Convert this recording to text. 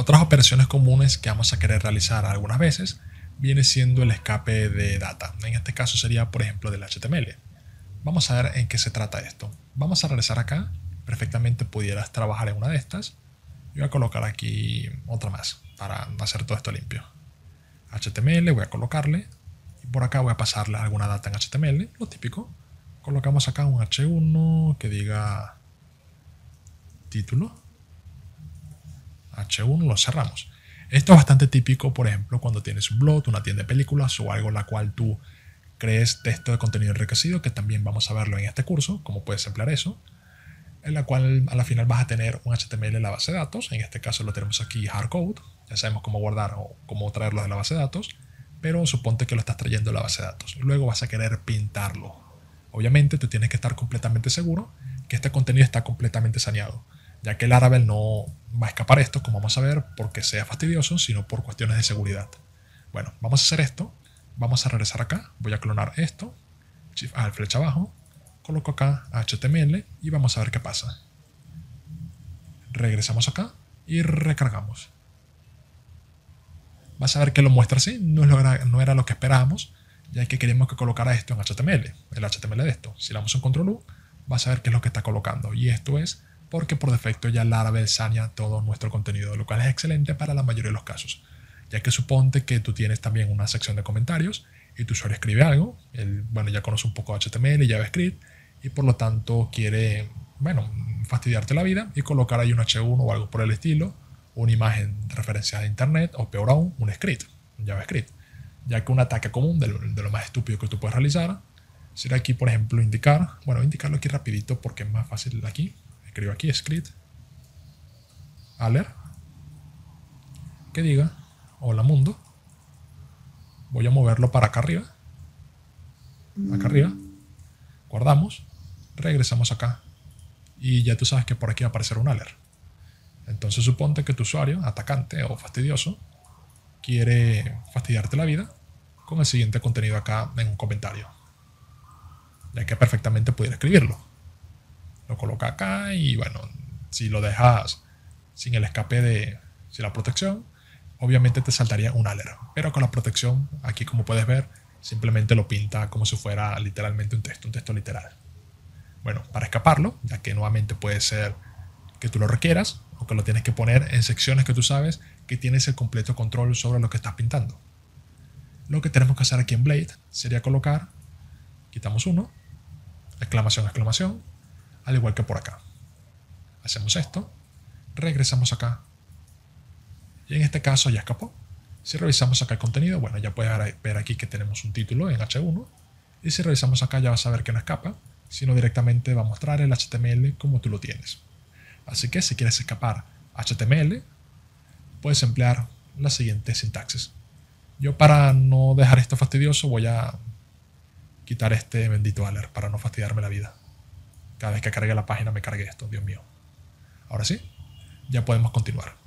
Otras operaciones comunes que vamos a querer realizar algunas veces viene siendo el escape de data. En este caso sería, por ejemplo, del HTML. Vamos a ver en qué se trata esto. Vamos a regresar acá. Perfectamente pudieras trabajar en una de estas. Yo voy a colocar aquí otra más para hacer todo esto limpio. HTML, voy a colocarle. Y por acá voy a pasarle alguna data en HTML, lo típico. Colocamos acá un H1 que diga título. H1, lo cerramos. Esto es bastante típico, por ejemplo, cuando tienes un blog, una tienda de películas o algo en la cual tú crees texto de contenido enriquecido, que también vamos a verlo en este curso, cómo puedes emplear eso, en la cual a la final vas a tener un HTML en la base de datos. En este caso lo tenemos aquí hardcode, ya sabemos cómo guardar o cómo traerlo de la base de datos, pero suponte que lo estás trayendo de la base de datos. Luego vas a querer pintarlo. Obviamente tú tienes que estar completamente seguro que este contenido está completamente saneado, ya que el Laravel no va a escapar esto, como vamos a ver, porque sea fastidioso, sino por cuestiones de seguridad. Bueno, vamos a hacer esto. Vamos a regresar acá. Voy a clonar esto. Shift A, flecha abajo. Coloco acá HTML y vamos a ver qué pasa. Regresamos acá y recargamos. Vas a ver que lo muestra así. No era lo que esperábamos, ya que queríamos que colocara esto en HTML. El HTML de esto. Si le damos un control U, vas a ver qué es lo que está colocando. Y esto es porque por defecto ya Laravel sanea todo nuestro contenido, lo cual es excelente para la mayoría de los casos, ya que suponte que tú tienes también una sección de comentarios y tu usuario escribe algo, él, ya conoce un poco HTML y JavaScript y por lo tanto quiere, fastidiarte la vida y colocar ahí un H1 o algo por el estilo, una imagen de referencia de internet o peor aún, un script, un JavaScript, ya que un ataque común de lo más estúpido que tú puedes realizar será aquí, por ejemplo, indicarlo aquí rapidito porque es más fácil aquí. Escribo aquí script alert que diga hola mundo. Voy a moverlo para acá arriba, guardamos, regresamos acá y ya tú sabes que por aquí va a aparecer un alert. Entonces suponte que tu usuario, atacante o fastidioso, quiere fastidiarte la vida con el siguiente contenido acá en un comentario, ya que perfectamente pudiera escribirlo. Lo coloca acá y si lo dejas sin el escape sin la protección, obviamente te saltaría un alert. Pero con la protección, aquí como puedes ver, simplemente lo pinta como si fuera literalmente un texto literal. Bueno, para escaparlo, ya que nuevamente puede ser que tú lo requieras o que lo tienes que poner en secciones que tú sabes que tienes el completo control sobre lo que estás pintando. Lo que tenemos que hacer aquí en Blade sería colocar, quitamos uno, exclamación, exclamación, al igual que por acá. Hacemos esto, regresamos acá y en este caso ya escapó. Si revisamos acá el contenido, ya puedes ver aquí que tenemos un título en H1 y si revisamos acá ya vas a ver que no escapa, sino directamente va a mostrar el HTML como tú lo tienes. Así que si quieres escapar HTML, puedes emplear la siguiente sintaxis. Yo, para no dejar esto fastidioso, voy a quitar este bendito alert para no fastidiarme la vida. Cada vez que cargue la página me cargue esto, Dios mío. Ahora sí, ya podemos continuar.